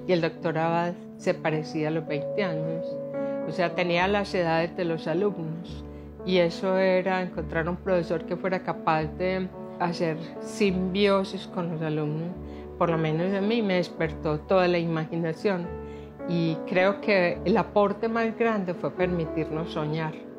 y el doctor Abad se parecía a los 20 años. O sea, tenía las edades de los alumnos. Y eso era encontrar un profesor que fuera capaz de hacer simbiosis con los alumnos. Por lo menos a mí me despertó toda la imaginación. Y creo que el aporte más grande fue permitirnos soñar.